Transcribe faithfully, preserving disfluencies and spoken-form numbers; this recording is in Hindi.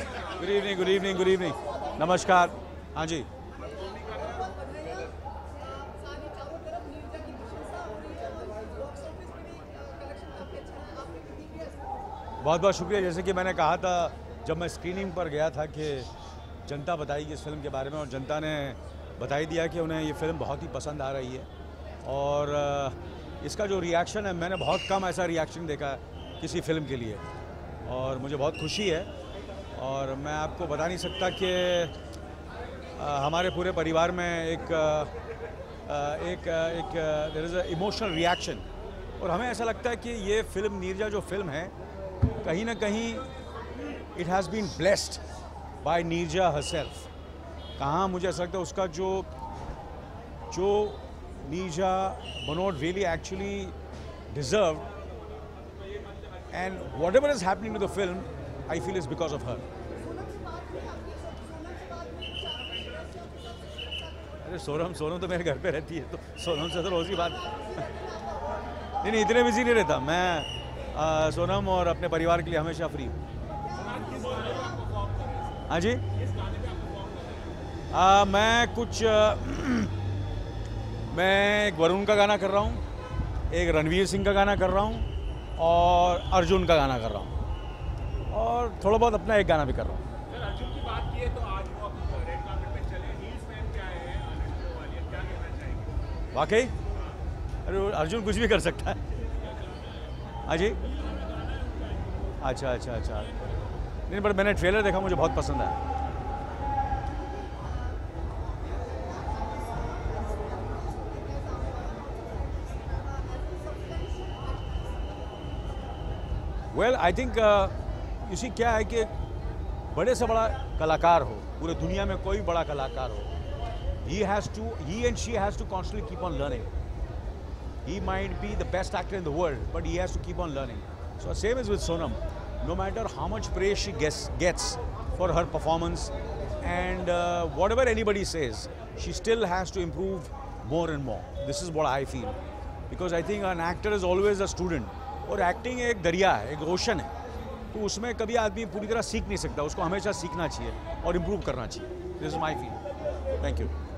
Good evening, good evening, good evening, नमस्कार। हाँ जी, बहुत बहुत शुक्रिया। जैसे कि मैंने कहा था जब मैं स्क्रीनिंग पर गया था कि जनता बताएगी इस फिल्म के बारे में, और जनता ने बताई दिया कि उन्हें ये फिल्म बहुत ही पसंद आ रही है। और इसका जो रिएक्शन है, मैंने बहुत कम ऐसा रिएक्शन देखा है किसी फिल्म के लिए, और मुझे बहुत खुशी है। और मैं आपको बता नहीं सकता कि हमारे पूरे परिवार में एक एक एक there is a emotional reaction, और हमें ऐसा लगता है कि ये फिल्म नीरजा जो फिल्म है, कहीं ना कहीं it has been blessed by Neerja herself. कहाँ मुझे ऐसा लगता है उसका जो जो Neerja Bhanot really actually deserve, and whatever is happening to the film I feel is because of her. अरे सोनम सोनम तो मेरे घर पे रहती है, तो सोनम से तो रोज़ ही बात नहीं नहीं इतने बिजी नहीं रहता मैं। आ, सोनम और अपने परिवार के लिए हमेशा फ्री हूँ। हाँ जी, आ, मैं कुछ आ, मैं एक वरुण का गाना कर रहा हूँ, एक रणवीर सिंह का गाना कर रहा हूँ, और अर्जुन का गाना कर रहा हूँ, और थोड़ा बहुत अपना एक गाना भी कर रहा हूँ। सर, अर्जुन की बात की है तो आज वो रेड कार्पेट पे चले, हील्स पहन के आए हैं आनंद वालिया, क्या कहना चाहेंगे? वाकई अरे अर्जुन कुछ भी कर सकता है। हाँ जी, अच्छा अच्छा अच्छा नहीं, पर मैंने ट्रेलर देखा, मुझे बहुत पसंद आया। वेल आई थिंक इसी क्या है कि बड़े से बड़ा कलाकार हो, पूरे दुनिया में कोई बड़ा कलाकार हो, he has to he and she has to constantly keep on learning. He might be the best actor in the world, but he has to keep on learning. So same is with Sonam. No matter how much praise she gets, gets for her performance, and uh, whatever anybody says, she still has to improve more and more. This is what I feel. Because I think an actor is always a student. और एक्टिंग एक दरिया है, एक ओशन है, तो उसमें कभी आदमी पूरी तरह सीख नहीं सकता, उसको हमेशा सीखना चाहिए और इम्प्रूव करना चाहिए। This is my feel. Thank you.